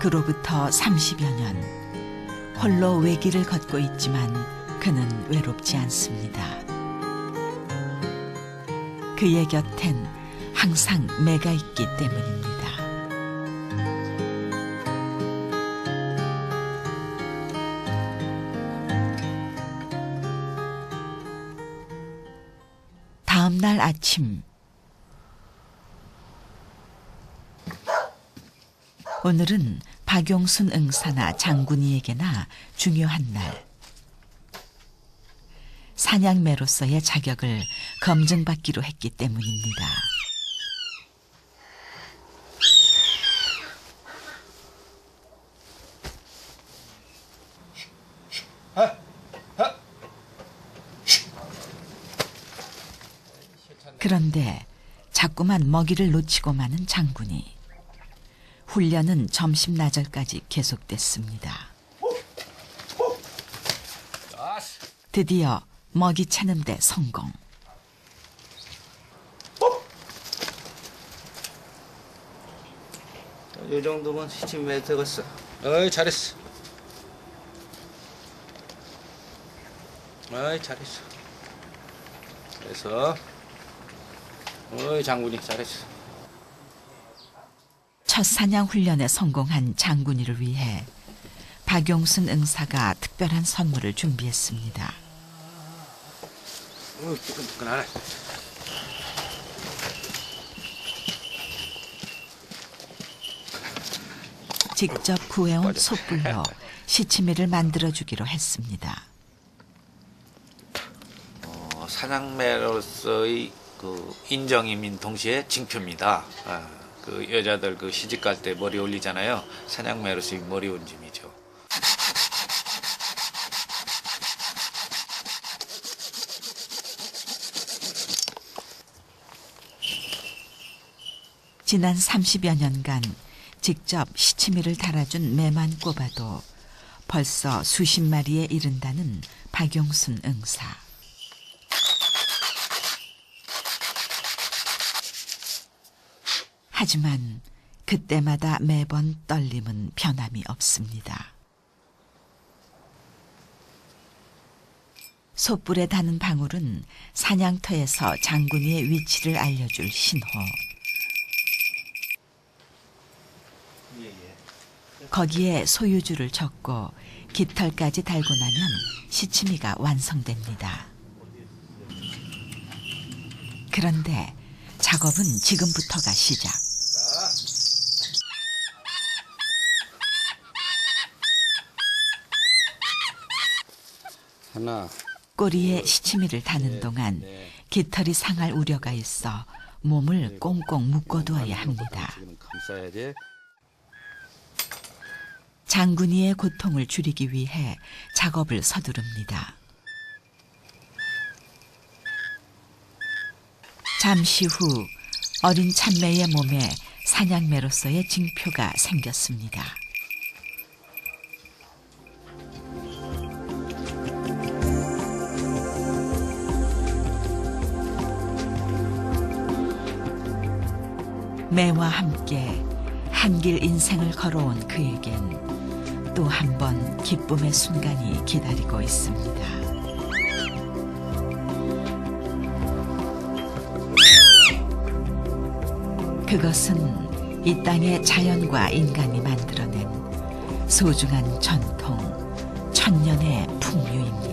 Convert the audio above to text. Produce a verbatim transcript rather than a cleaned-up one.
그로부터 삼십여 년 홀로 외길을 걷고 있지만 그는 외롭지 않습니다. 그의 곁엔 항상 매가 있기 때문입니다. 다음 날 아침, 오늘은 박용순 응사나 장군이에게나 중요한 날. 사냥매로서의 자격을 검증받기로 했기 때문입니다. 그런데 자꾸만 먹이를 놓치고 마는 장군이. 훈련은 점심 나절까지 계속됐습니다. 드디어 먹이 채는 데 성공. 이 정도면 시침에 되겠어. 어이, 잘했어. 어이, 잘했어. 그래서 어이, 장군이 잘했어. 첫 사냥 훈련에 성공한 장군이를 위해 박용순 응사가 특별한 선물을 준비했습니다. 어이, 뜨끈뜨끈하네. 직접 구해온 솥불로 시치미를 만들어주기로 했습니다. 어, 사냥매로서의 그 인정임인 동시에 징표입니다. 아, 그 여자들 그 시집 갈 때 머리 올리잖아요. 사냥매로서의 머리 얹음이죠. 지난 삼십여 년간 직접 시치미를 달아준 매만 꼽아도 벌써 수십 마리에 이른다는 박용순 응사. 하지만 그때마다 매번 떨림은 변함이 없습니다. 솥불에 닿는 방울은 사냥터에서 장군이의 위치를 알려줄 신호. 거기에 소유주를 적고 깃털까지 달고 나면 시치미가 완성됩니다. 그런데 작업은 지금부터가 시작. 하나. 꼬리에 시치미를 다는 동안 깃털이 상할 우려가 있어 몸을 꽁꽁 묶어두어야 합니다. 장군이의 고통을 줄이기 위해 작업을 서두릅니다. 잠시 후 어린 참매의 몸에 사냥매로서의 징표가 생겼습니다. 매와 함께 한길 인생을 걸어온 그에겐 또 한 번 기쁨의 순간이 기다리고 있습니다. 그것은 이 땅의 자연과 인간이 만들어낸 소중한 전통, 천년의 풍류입니다.